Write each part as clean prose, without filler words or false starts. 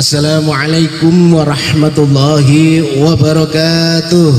Assalamualaikum warahmatullahi wabarakatuh.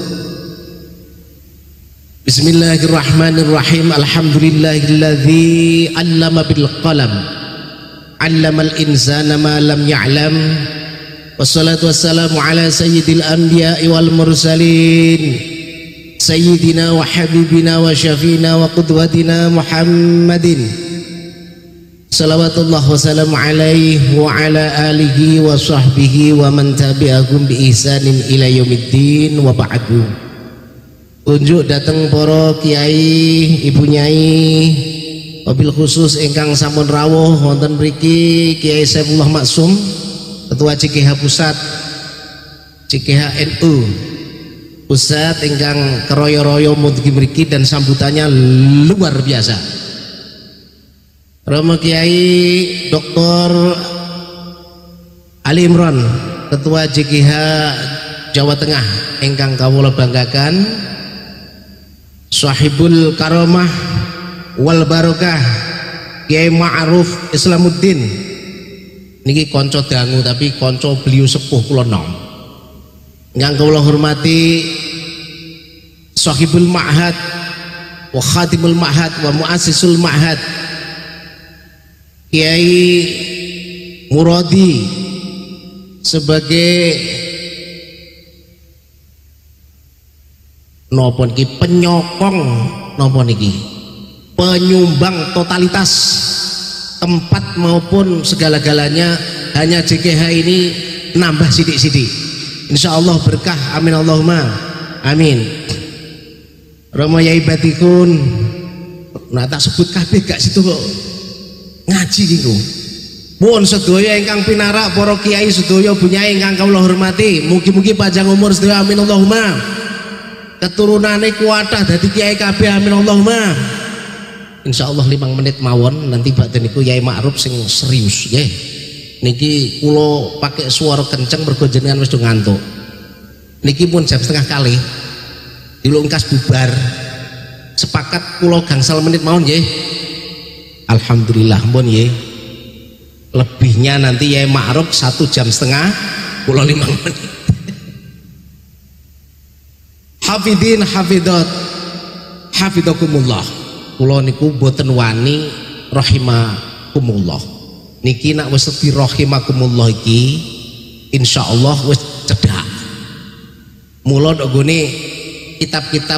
Bismillahirrahmanirrahim. Alhamdulillahilladzi 'allama bil qalam 'allamal insana ma lam ya'lam. Wassalatu wassalamu ala sayyidil anbiya'i wal mursalin sayyidina wa habibina wa syafiina wa qudwatina Muhammadin salawatullah wassalamu alaihi wa ala alihi wa sahbihi wa man tabi'ahum bi ihsanin ila yaumiddin wa ba'du. Unjuk datang para kiai, ibu nyai, wabil khusus ingkang sampun rawuh wonten mriki Kiai Saifullah Maksum, Ketua CKH Pusat, CKH NU Pusat ingkang keroyo-royo mugi mriki dan sambutannya luar biasa. Romo Kiai Dr. Ali Imron, Ketua JKH Jawa Tengah ingkang kawula banggakan, Sahibul Karomah wal Barokah Kiai Ma'ruf Islamuddin niki konco dangu tapi konco beliau sepuh kula nom. Ingkang kawula hormati Sahibul Ma'had wa Khatimul Ma'had wa Muassisul Ma'had Kiai Muradi sebagai nopo niki penyokong, nopo niki penyumbang totalitas tempat maupun segala-galanya, hanya JKH ini nambah sidik-sidik. Insya Allah berkah, amin Allahumma amin. Rama Yai Batikun nah tak sebut kabeh gak situ kok ngaji niku. Pun sedaya ingkang pinarak para kiai sedaya bunyai ingkang kawula hormati, mugi-mugi panjang umur sedaya amin Allahumma. Keturunane kuatah dadi kiai kabeh amin Allahumma. Insyaallah 5 menit mawon nanti badhe niku Yai Ma'ruf sing serius nggih. Niki kula pakai suara kenceng mergo jenengan wis do ngantuk. Niki pun jam setengah kali dilungkas bubar. Sepakat kula gangsal menit mawon nggih. Alhamdulillah pun ya. Lebihnya nanti Yai Ma'ruf 1 jam setengah, kula 5 menit. Hafidin hafidot hafidakumullah. Kula niku boten wani rahimakumullah. Niki nak wis di rahimakumullah iki insyaallah wis cedhak. Mula ndok gone kitab-kitab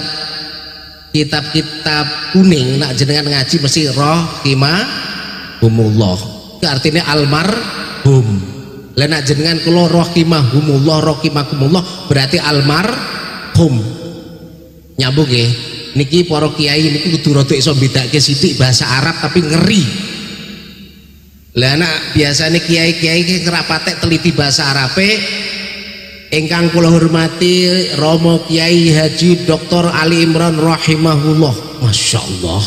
kuning nak jenengan ngaji mesti rahimahumullah. Itu artinya almarhum. Lah nak jenengan kula rahimakumullah berarti almarhum. Nyambung nggih. Niki para kiai niki kudu rada iso bedake sithik bahasa Arab tapi ngeri. Lah nak biasane kiai-kiai ki ngrapatek teliti bahasa Arabe. Ingkang kula hormati Romo Kiai Haji Dr. Ali Imron rahimahullah, masya Allah.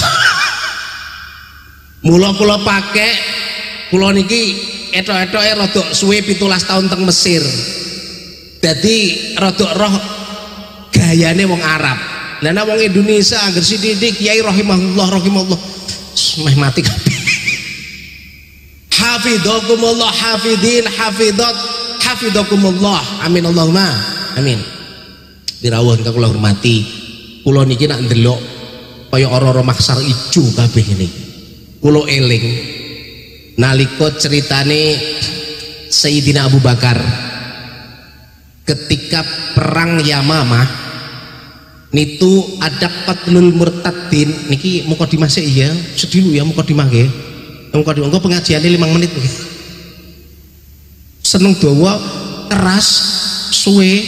Mula kula pakai, kula niki etok-etoke rada suwe 17 tahun teng Mesir. Jadi rada roh gayane wong Arab. Lah nek wong Indonesia angger sithik Kiai rahimahullah meh mati kabeh. Hafizakumullah hafidin hafidhat hafizakumullah amin Allahumma amin. Dirawuh ingkang kula hormati, kula niki nak ndelok kaya ora-ora maksar ijo kabeh niki. Kula eling nalika ceritane Sayyidina Abu Bakar ketika perang Yamamah nitu ada qatlul murtadin niki mukadimah sik ya, sedilu ya mukadimah nggih. Mukadimah engko pengajiane 5 menit nggih. Seneng dawa keras suwe.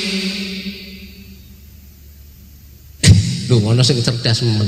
Lho ana sing cerdas men.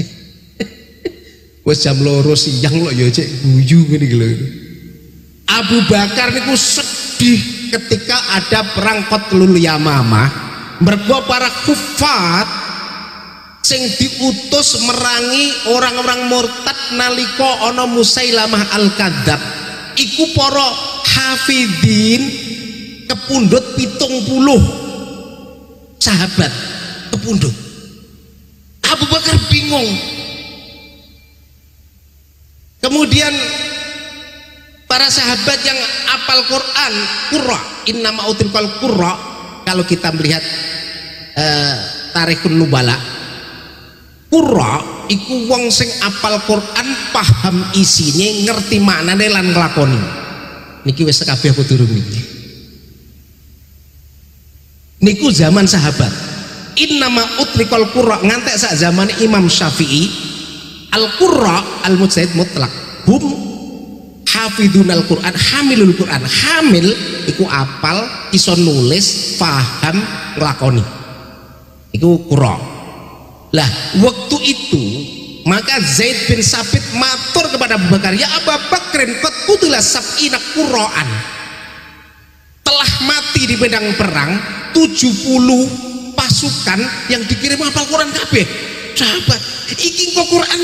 Wis jam 2 siang lho ya cek guyu ngene iki lho. Abu Bakar niku sedih ketika ada perang Qatlul Yamamah, mergo para kufat sing diutus merangi orang-orang murtad nalika ana Musailamah Al-Kadzab iku para hafidin kepundhut 70 sahabat kepundhut. Abu Bakar bingung. Kemudian para sahabat yang apal Quran, qurra, innama utilqal qurra. Kalau kita melihat Tarikhun Nubala, qurra iku wong sing apal Quran, paham isine, ngerti maknane lan nglakoni. Niki wis kabeh apa durung niki? Niku zaman sahabat. Innama utliqal qurra, ngantek sak zaman Imam Syafi'i, al qurra al mujtahid mutlak hum hafidunal Quran, hamilul Quran. Hamil iku apal, iso nulis, paham, nglakoni. Iku qurra. Lah waktu itu maka Zaid bin Sabit matur kepada Abu Bakar, ya Abu Bakrin qad qutila sab'ina qurra'an, telah mati di medan perang 70 pasukan yang dikirim hafal Quran kabeh. Sahabat iki kok Quran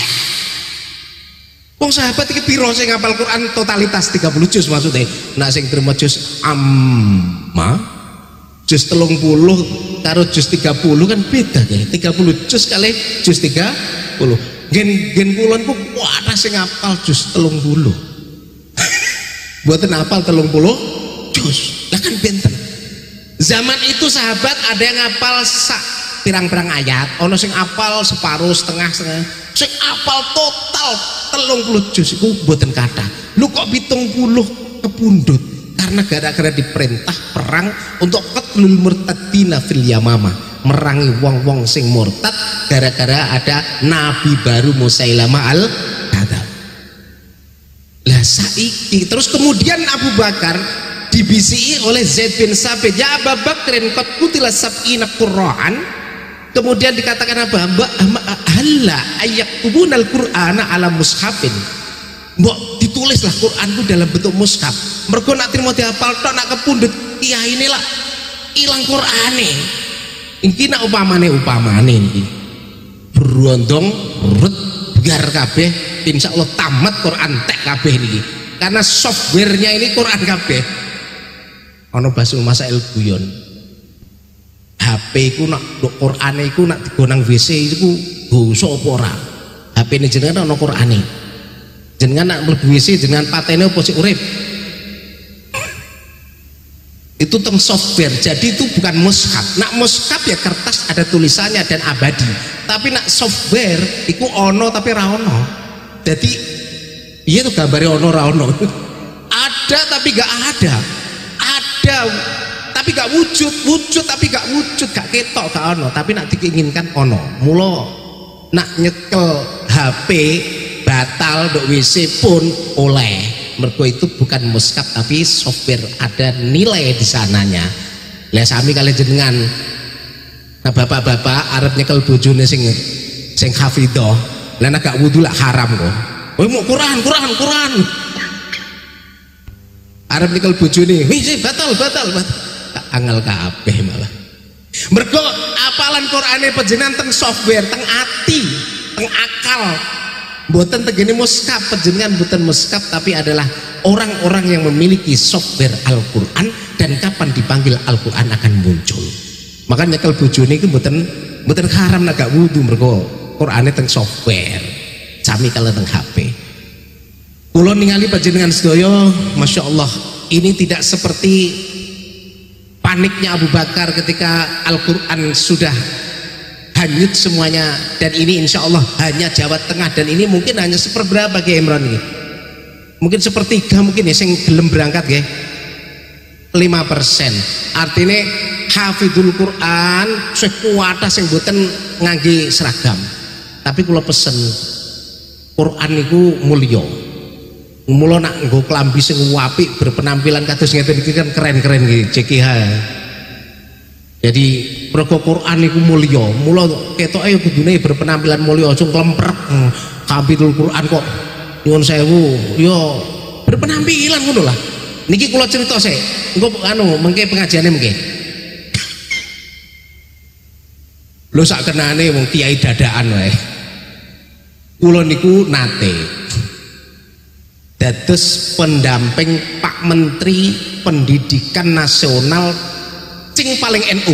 wong sahabat iki piro sing hafal Quran totalitas 30 juz maksudnya. Nah sing terima juz amma juz 30 karo juz 30 kan beda ya. 30 juz kali juz 30. Gen kulon ku kuwata sing hafal juz 30. Mboten hafal 30 juz. Lah kan benten. Zaman itu sahabat ada yang hafal sak pirang-pirang ayat, ono sing hafal separuh, setengah, sing hafal total 30 juz iku mboten kathah. Lu kok 70 kepundhut? Karena gara-gara diperintah perang untuk qatlul murtadina fil yamamah, merangi wong-wong sing murtad gara-gara ada nabi baru Musailamah al-Kadzab. Lah saiki terus kemudian Abu Bakar dibisiki oleh Zaid bin Sabit, ya Abu Bakrin qad qutila sab'ina qurra'an. Kemudian dikatakan apa? Halla ayaktubunal Qur'ana ala mushafin. Mbok ditulislah Quran itu dalam bentuk mushaf. Mergo nak trimo dihafal tok nak kepundhut kiai ini lah ilang Qur'ane. Iki nak upamane niki. Berondong rut biar kabeh insyaallah tamat Quran tek kabeh niki. Karena softwarenya ini Quran kabeh. Ana basul masail guyon. HP ku nak Qur'ane iku nak digonang WC iku dosa apa ora? HP ini jenengan ana Qur'ane. Jenengan nak mlebu WC jenengan patene apa sik urip? Itu teng software. Jadi itu bukan mushaf. Nak mushaf ya kertas ada tulisannya dan abadi. Tapi nak software iku ono tapi ra ono. Jadi iya tuh gambarnya ono ra ono. Ada tapi gak ada. Ada tapi gak wujud tapi gak wujud, gak ketok gak ono, tapi nak diinginkan ono. Mula nak nyekel HP batal nduk WC pun oleh. Mergo itu bukan mushaf tapi software, ada nilai di sananya. Lah sami kali jenengan. Nah bapak-bapak arep nyekel bojone sing hafidhah. Lah nek gak wudu lak haram kok. Kowe mau Quran. Arep nyekel bojone, wis batal. Angel kabeh malah. Mergo apalan Qur'ane panjenengan teng software, teng ati, teng akal. Mboten tegene mushaf, panjenengan mboten mushaf tapi adalah orang-orang yang memiliki software Al-Qur'an dan kapan dipanggil Al-Qur'an akan muncul. Makanya nyekel bojone iku mboten haram nek gak wudu mergo Qur'ane teng software. Sami kalau teng HP. Kula ningali panjenengan sedaya, Masya Allah, ini tidak seperti paniknya Abu Bakar ketika Al-Quran sudah hanyut semuanya, dan ini insya Allah hanya Jawa Tengah, dan ini mungkin hanya seperberapa Ki Imran ini, mungkin sepertiga mungkin ya sing gelem berangkat ya, 5%. Artinya hafidul Quran sekuatah sing boten ngangge seragam. Tapi kula pesen Quran niku mulya. Mula nak nggo klambi sing apik berpenampilan kados ngeten iki kan keren-keren iki CKH. Jadi mergo Quran niku mulya, mula ketoke ya kudune berpenampilan mulya, aja klemprek kapitul Quran kok nyuwun sewu ya berpenampilan ngono lah. Niki kula cerita sik, engko mengke pengajiane mengke. Lho sak kenane wong kiai dadaan wae. Kula niku nate dados pendamping Pak Menteri Pendidikan Nasional sing paling NU.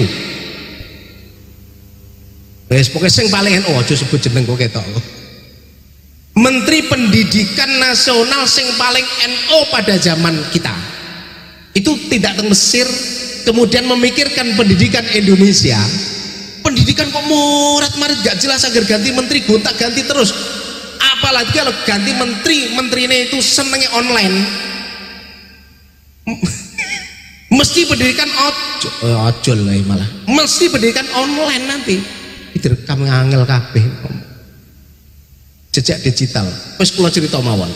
Wis pokoke sing paling NU, aja sebut jeneng kok ketok. Menteri Pendidikan Nasional sing paling NO pada zaman kita itu tidak ke Mesir, kemudian memikirkan pendidikan Indonesia. Pendidikan kok murat-marit gak jelas, agar ganti menteri gonta ganti terus, apalagi kalau ganti menterinya itu senengnya online. Mesti pendidikan ojol lah malah, mesti pendidikan online nanti direkam ngangel kabeh jejak digital. Wis kula cerita mawon.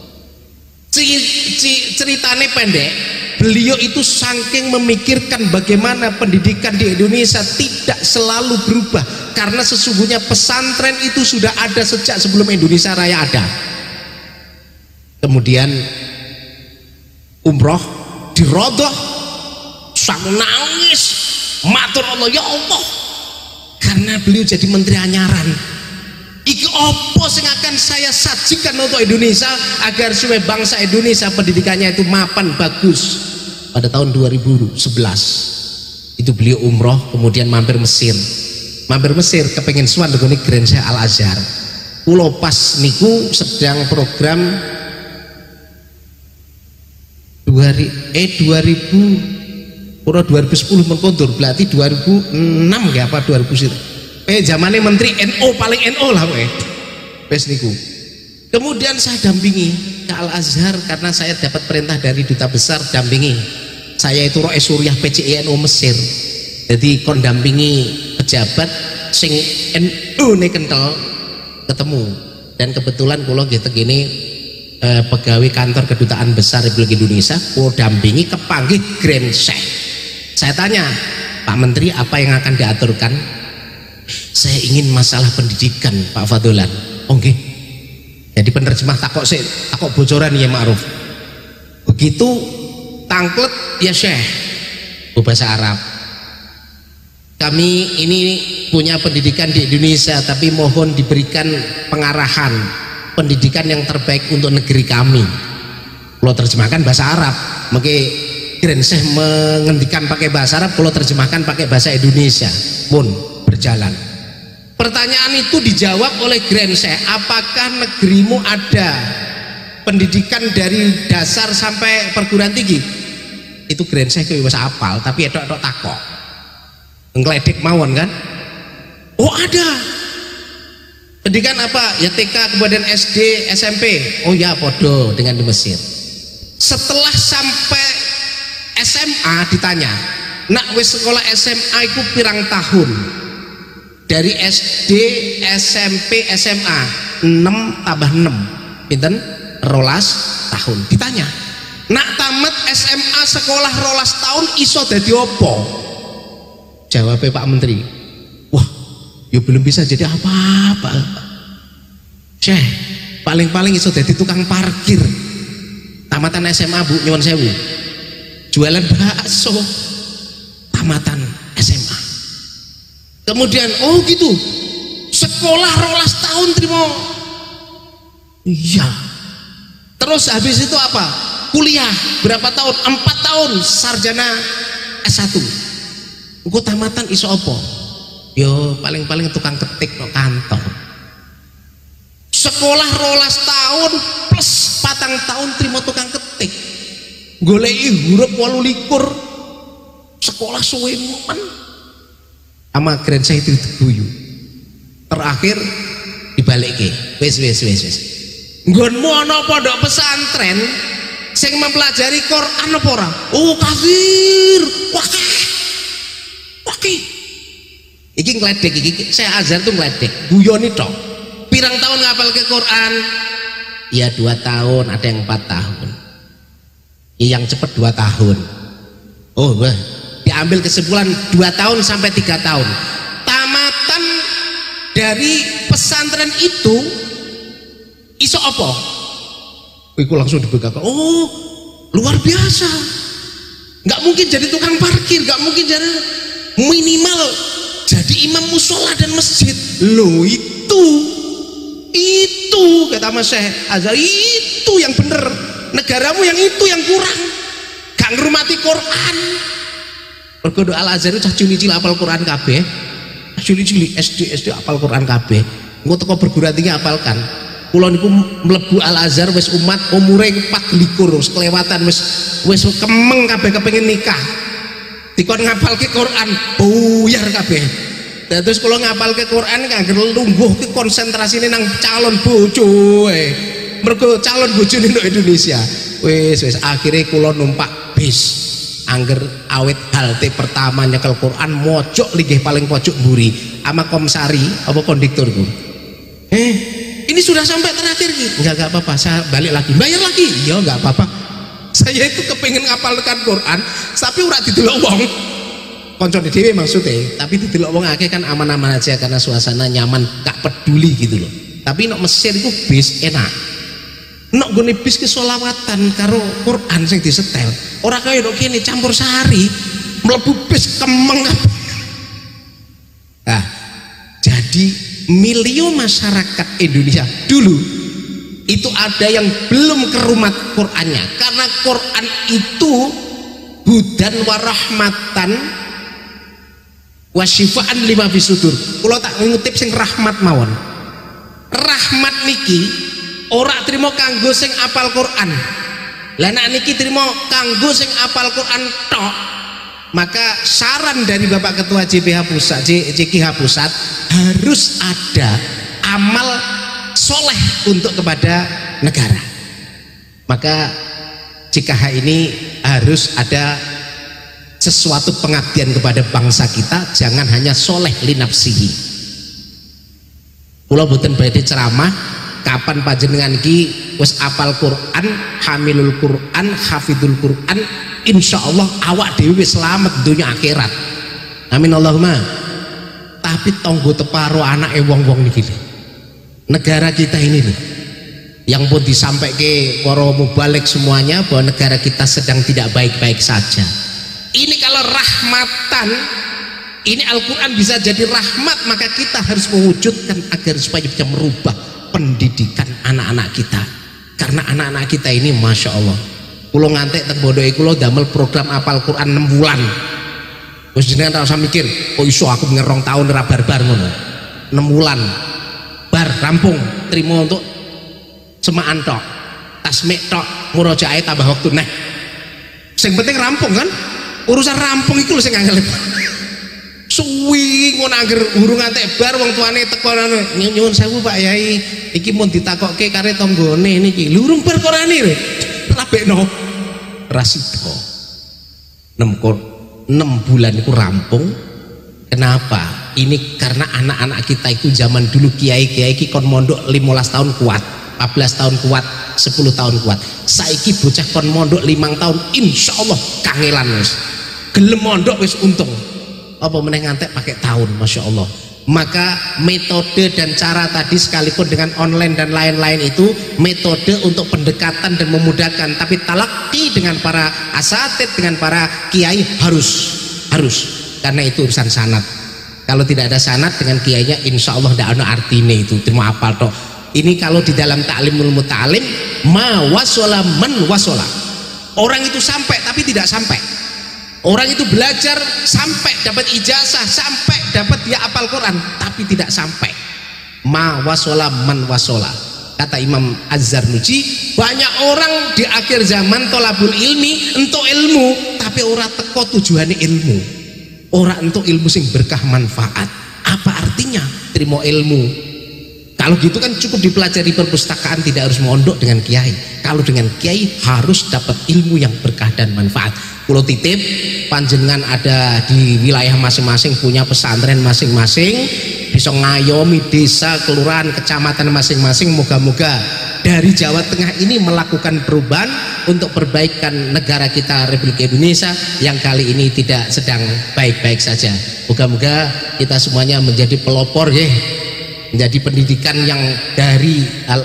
Ceritane pendek, beliau itu saking memikirkan bagaimana pendidikan di Indonesia tidak selalu berubah, karena sesungguhnya pesantren itu sudah ada sejak sebelum Indonesia Raya ada. Kemudian umroh dirodoh, sang nangis matur Allah, ya Allah, karena beliau jadi menteri anyaran. Iki opo sing akan saya sajikan untuk Indonesia agar supaya bangsa Indonesia pendidikannya itu mapan bagus. Pada tahun 2011 itu beliau umroh, kemudian mampir Mesir kepengen suan dengan Grand Syekh Al Azhar. Pulau pas niku sedang program 2010 mengkondur, berarti 2006 ya apa 2000 zamannya menteri NO paling NO lah wes niku. Kemudian saya dampingi ke Al Azhar karena saya dapat perintah dari duta besar dampingi. Saya itu Roe Suriah PCI NU Mesir, jadi kon dampingi pejabat sing NU nih kental ketemu. Dan kebetulan kula gitu gini pegawai kantor kedutaan besar Republik Indonesia, kula dampingi kepanggih Grand Syekh. Saya tanya, Pak Menteri, apa yang akan diaturkan? Saya ingin masalah pendidikan Pak Fadulan. Oke. Jadi penerjemah takok bocoran ya Ma'ruf. Begitu tangklet ya Syekh bahasa Arab. Kami ini punya pendidikan di Indonesia, tapi mohon diberikan pengarahan pendidikan yang terbaik untuk negeri kami. Kalau terjemahkan bahasa Arab, mungkin Grand Syekh menghentikan pakai bahasa Arab, kalau terjemahkan pakai bahasa Indonesia pun berjalan. Pertanyaan itu dijawab oleh Grand Syekh, apakah negerimu ada pendidikan dari dasar sampai perguruan tinggi? Itu Grand Syekh wis apal, tapi edok-edok takok ngledek mawon kan. Oh ada. Pendidikan apa? Ya TK, kemudian SD, SMP. Oh ya podo dengan di Mesir. Setelah sampai SMA ditanya, nak wis sekolah SMA itu pirang tahun? Dari SD, SMP, SMA 6 tambah 6 pinten? 12 tahun. Ditanya, nak tamat SMA sekolah 12 tahun iso dadi opo? Jawabnya Pak Menteri, wah ya belum bisa jadi apa-apa Syekh, paling-paling iso dadi tukang parkir. Tamatan SMA Bu, nyuwun sewu, jualan bakso tamatan SMA. Kemudian oh gitu, sekolah 12 tahun terima. Iya. Terus habis itu apa? Kuliah berapa tahun? 4 tahun sarjana S1. Engko tamatan iso apa? Yo paling-paling tukang ketik no kantor. Sekolah 12 tahun plus 4 tahun terima tukang ketik. Goleki huruf 28. Sekolah suwe men. Ama Grand Syekh itu diguyu. Terakhir dibalikke. Wis. Nggonmu ana pondok pesantren sing mempelajari Quran apa ora? Oh kafir. Wakih. Iki ngledek iki saya Azhar tuh ngledek. Guyoni tok. Pirang tahun ngapal ke Quran? Ya 2 tahun, ada yang 4 tahun. Ya, yang cepat 2 tahun. Oh, wah. Diambil kesimpulan 2 tahun sampai 3 tahun. Tamatan dari pesantren itu iso apa? Iku langsung dibuka. Oh, luar biasa. Nggak mungkin jadi tukang parkir, nggak mungkin jadi, minimal jadi imam musola dan masjid. Loh itu kata Mas Syekh Azhar, itu yang bener. Negaramu yang itu yang kurang, gak ngurmati Quran. Mergo Al Azhar itu cah cilik-cilik apal Quran kabeh. Cilik-cilik SD apal Quran kabeh. Engko teko perguruan tinggi apalkan. Kula niku mlebu Al Azhar wis umat umure 24 wis kelewatan wis kemeng kabeh kepengin nikah. Dikon ngapalke Quran buyar kabeh. Terus kula ngapalke Quran kangge lungguh ki konsentrasine nang calon bojo ae. Mergo calon bojone nduk Indonesia. Wis akhire kula numpak bis. Angger awet halte pertama nyekel Quran mojok linggih paling pojok mburi ama komsari apa kondekturku. Ini sudah sampai terakhir gitu. Enggak apa-apa, saya balik lagi, bayar lagi. Ya enggak apa-apa. Saya itu kepengen ngapalkan Quran, tapi ora didelok wong. Koncone dhewe maksudnya, tapi didelok wong akeh kan aman-aman aja karena suasana nyaman, gak peduli gitu loh. Tapi nek Mesir itu bis enak. Nek gone bis ke selawatan karo Quran sing disetel. Ora kaya nek kene campur sari, mlebu bis kemeng. Nah, jadi milieu masyarakat Indonesia dulu itu ada yang belum kerumat Qur'annya, karena Qur'an itu hudan warahmatan wasyifaan lima fisudur. Kalau tak ngutip sing rahmat mawon, rahmat niki ora trimo kanggo sing apal Qur'an, lah nek niki trimo kanggo sing apal Qur'an tok. Maka saran dari Bapak Ketua JPH Pusat, JKH Pusat, harus ada amal soleh untuk kepada negara. Maka JKH ini harus ada sesuatu pengabdian kepada bangsa kita, jangan hanya soleh linafsihi. Kula boten badhe ceramah kapan panjenengan iki wis apal Quran, hamilul Quran, hafidul Quran, insyaallah awak dhewe selamat dunia akhirat. Amin Allahumma. Tapi tonggo teparo anake wong-wong niki. Negara kita ini nih, yang pun disampaikan para mubalik semuanya bahwa negara kita sedang tidak baik-baik saja. Ini kalau rahmatan, ini Al-Quran bisa jadi rahmat, maka kita harus mewujudkan agar supaya bisa merubah pendidikan anak-anak kita. Karena anak-anak kita ini Masya Allah, kulo ngantek teng bodohe kulo damel program apal Quran 6 bulan. Wis jenengan ora usah mikir, oh iso aku ngerong tahun ora barbar ngono. 6 bulan bar rampung, terima untuk semaan tok, tasmik tok, murojaah tambah waktu nah. Sing penting rampung kan? Urusan rampung iku lho sing angel. Suwi ngono angger urung ngantek bar wong tuane teko nyuwun sewu Pak Yai, iki mun ditakokke kare tanggane niki. Lho urung bar Qurane lho. Rabekno rasida 6 bulan itu rampung. Kenapa? Ini karena anak-anak kita itu zaman dulu kiai-kiai ki kon mondok 15 tahun kuat, 14 tahun kuat, 10 tahun kuat. Saiki bocah kon mondok 5 tahun insyaallah kangelan wis. Gelem mondok wis untung. Apa meneh ngantek pakai tahun, Masya Allah. Maka metode dan cara tadi sekalipun dengan online dan lain-lain itu metode untuk pendekatan dan memudahkan, tapi talaki dengan para asatid, dengan para kiai harus karena itu urusan sanad. Kalau tidak ada sanad dengan kiainya insya Allah tidak ada artinya itu, terima apa toh. Ini kalau di dalam ta'limul muta'alim ma wasola man wasola, orang itu sampai tapi tidak sampai. Orang itu belajar sampai dapat ijazah, sampai dapat dia apal Quran, tapi tidak sampai. Ma wasola man wasola. Kata Imam Az-Zarnuji, banyak orang di akhir zaman tolabul ilmi untuk ilmu, tapi orang teko tujuannya ilmu. Orang untuk ilmu sing berkah manfaat. Apa artinya terima ilmu? Kalau gitu kan cukup dipelajari perpustakaan, tidak harus mondok dengan kiai. Kalau dengan kiai harus dapat ilmu yang berkah dan manfaat. Pulau titip panjenengan ada di wilayah masing-masing, punya pesantren masing-masing, bisa ngayomi desa, kelurahan, kecamatan masing-masing. Moga-moga dari Jawa Tengah ini melakukan perubahan untuk perbaikan negara kita Republik Indonesia yang kali ini tidak sedang baik-baik saja. Moga-moga kita semuanya menjadi pelopor ya, menjadi pendidikan yang dari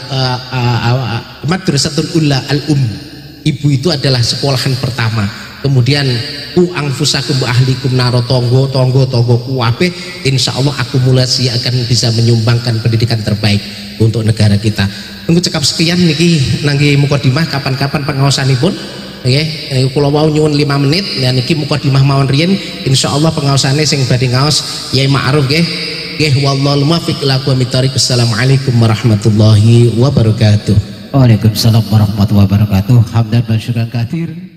Madrasatul Ula Al-Um. Ibu itu adalah sekolahan pertama. Kemudian anfusakum wa ahlikum naro, tonggo kuwabe, insya Allah akumulasi akan bisa menyumbangkan pendidikan terbaik untuk negara kita. Tunggu cekap sekian niki nanggi mukadimah, kapan-kapan pengawasanipun nggih. Kula wau nyuwun 5 menit ya niki mukadimah mawon riyen, insya Allah pengawasannya sing badhe ngaos Yai Ma'ruf nggih. nggih wallahul muwaffiq ila aqwamit thoriq. Assalamualaikum warahmatullahi wabarakatuh. Waalaikumsalam warahmatullahi wabarakatuh. Hamdan wa syukran katsir.